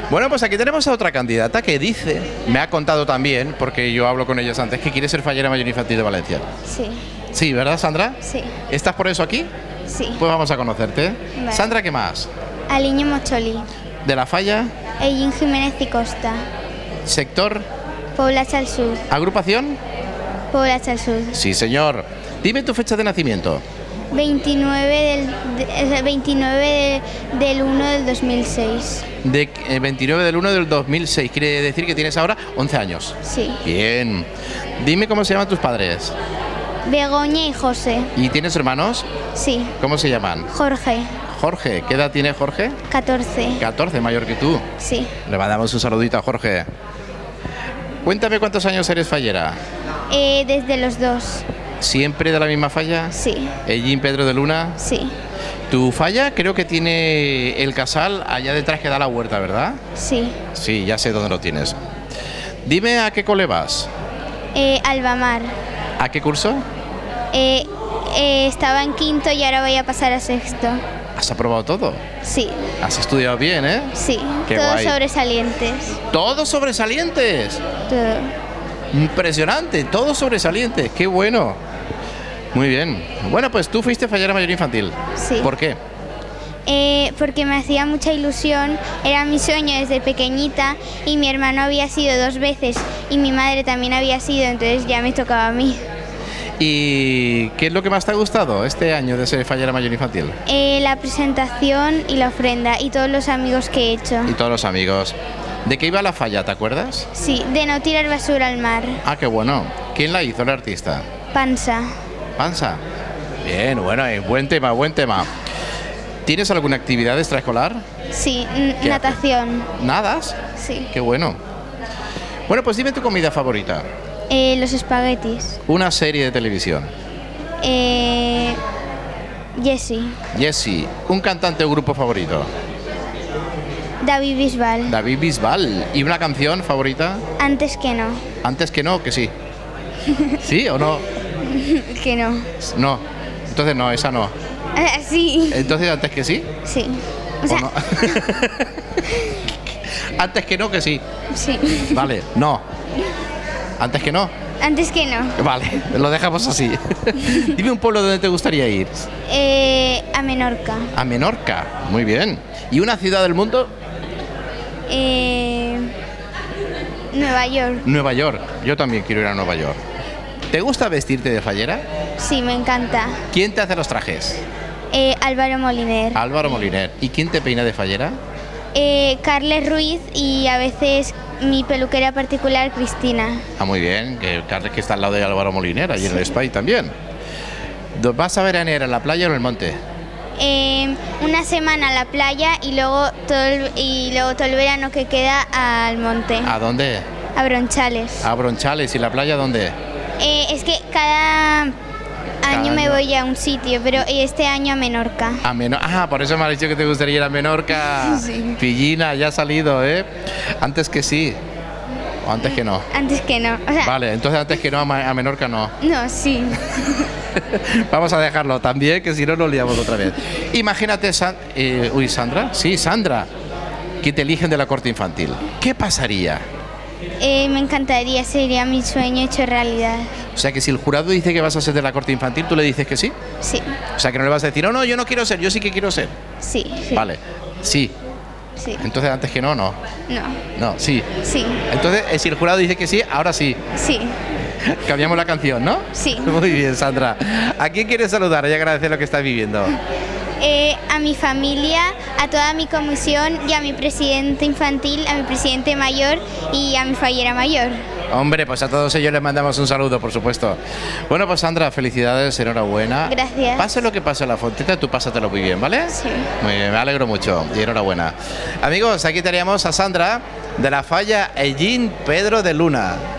Bueno, pues aquí tenemos a otra candidata que dice, me ha contado también, porque yo hablo con ellas antes, que quiere ser fallera mayor infantil de Valencia. Sí. Sí, ¿verdad, Sandra? Sí. ¿Estás por eso aquí? Sí. Pues vamos a conocerte. Vale. Sandra, ¿qué más? Aliño Mocholi. ¿De la Falla? Ellín Jiménez y Costa. ¿Sector? Poblacha al Sur. ¿Agrupación? Poblacha al Sur. Sí, señor. Dime tu fecha de nacimiento. 29 del 1 del 2006. 29 del 1 del 2006. Quiere decir que tienes ahora 11 años. Sí. Bien. Dime cómo se llaman tus padres. Begoña y José. ¿Y tienes hermanos? Sí. ¿Cómo se llaman? Jorge. Jorge. ¿Qué edad tiene Jorge? 14. 14, mayor que tú. Sí. Le mandamos un saludito a Jorge. Cuéntame cuántos años eres fallera. Desde los 2. ¿Siempre de la misma falla? Sí. ¿Ellín Pedro de Luna? Sí. Tu falla creo que tiene el casal allá detrás que da la huerta, ¿verdad? Sí. Sí, ya sé dónde lo tienes. Dime a qué cole vas. Albamar. ¿A qué curso? Estaba en quinto y ahora voy a pasar a sexto. ¿Has aprobado todo? Sí. Has estudiado bien, ¿eh? Sí. Qué Todos guay. sobresalientes. ¡Todos sobresalientes! Todo. Impresionante, todos sobresalientes, qué bueno. Muy bien. Bueno, pues tú fuiste fallera mayor infantil. Sí. ¿Por qué? Porque me hacía mucha ilusión, era mi sueño desde pequeñita y mi hermano había sido 2 veces y mi madre también había sido, entonces ya me tocaba a mí. ¿Y qué es lo que más te ha gustado este año de ser fallera mayor infantil? La presentación y la ofrenda y todos los amigos que he hecho. Y todos los amigos. ¿De qué iba la falla, te acuerdas? Sí, de no tirar basura al mar. Ah, qué bueno. ¿Quién la hizo, el artista? Panza. Panza. Bien, bueno, buen tema, buen tema. ¿Tienes alguna actividad extraescolar? Sí, ¿Qué natación. ¿Nadas? Sí. Qué bueno. Bueno, pues dime tu comida favorita. Los espaguetis. Una serie de televisión. Jessie. Jessie. Un cantante o grupo favorito. David Bisbal. David Bisbal. ¿Y una canción favorita? Antes que no. Antes que no, que sí. ¿Sí o no? Que no. No. Entonces no, esa no. Sí. Entonces antes que sí. Sí. ¿O no? Antes que no, que sí. Sí. Vale, no. Antes que no. Antes que no. Vale, lo dejamos así. Dime un pueblo donde te gustaría ir. A Menorca. A Menorca. Muy bien. ¿Y una ciudad del mundo? Nueva York. Nueva York. Yo también quiero ir a Nueva York. ¿Te gusta vestirte de fallera? Sí, me encanta. ¿Quién te hace los trajes? Álvaro Moliner. Álvaro Moliner. ¿Y quién te peina de fallera? Carles Ruiz y a veces mi peluquera particular, Cristina. Ah, muy bien. Que Carles, que está al lado de Álvaro Moliner, allí en el Spy también. ¿Vas a veranear en la playa o en el monte? Una semana a la playa y luego todo el verano que queda al monte. ¿A dónde? A Bronchales. A Bronchales. ¿Y la playa dónde? Es que cada año me voy a un sitio, pero este año a Menorca. A Menorca. Ah, por eso me has dicho que te gustaría ir a Menorca. Sí. Pillina, ya ha salido, ¿eh? Antes que sí. ¿O antes que no? Antes que no. O sea, Vale, entonces antes que no, a Menorca no. no, sí. Vamos a dejarlo también, que si no nos liamos otra vez. Imagínate, Sandra. Sí, Sandra. Que te eligen de la corte infantil. ¿Qué pasaría? Me encantaría, sería mi sueño hecho realidad. O sea, que si el jurado dice que vas a ser de la corte infantil, ¿tú le dices que sí? Sí. O sea, que no le vas a decir, no, yo no quiero ser, yo sí que quiero ser. Sí, sí. Vale, sí. Sí. Entonces antes que no, no. No. No, sí. Sí. Entonces, si el jurado dice que sí, ahora sí. Sí. Cambiamos la canción, ¿no? Sí. Muy bien, Sandra. ¿A quién quieres saludar y agradecer lo que estás viviendo? A mi familia, a toda mi comisión y a mi presidente infantil, a mi presidente mayor y a mi fallera mayor. Hombre, pues a todos ellos les mandamos un saludo, por supuesto. Bueno, pues Sandra, felicidades, enhorabuena. Gracias. Pase lo que pase en la fonteta, tú pásatelo muy bien, ¿vale? Sí. Muy bien, me alegro mucho y enhorabuena. Amigos, aquí teníamos a Sandra de la falla Ellín Pedro de Luna.